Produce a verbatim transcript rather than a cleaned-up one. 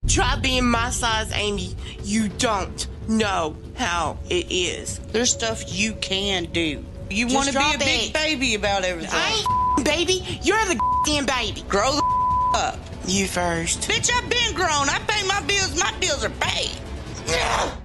Try being my size, Amy. You don't know how it is. There's stuff you can do. You Just want to be drop a big it. baby about everything. I ain't baby. You're the damn baby. Grow the up. You first. Bitch, I've been grown. I pay my bills. My bills are paid. Yeah.